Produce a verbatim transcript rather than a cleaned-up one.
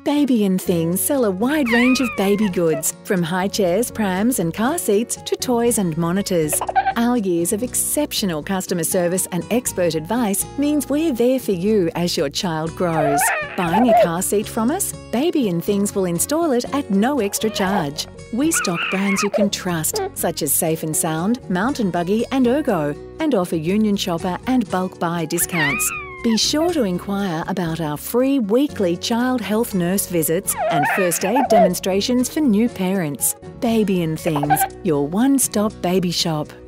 Baby and Things sell a wide range of baby goods, from high chairs, prams and car seats to toys and monitors. Our years of exceptional customer service and expert advice means we're there for you as your child grows. Buying a car seat from us? Baby and Things will install it at no extra charge. We stock brands you can trust, such as Safe and Sound, Mountain Buggy and Ergo, and offer Union Shopper and bulk buy discounts. Be sure to inquire about our free weekly child health nurse visits and first aid demonstrations for new parents. Baby and Things, your one-stop baby shop.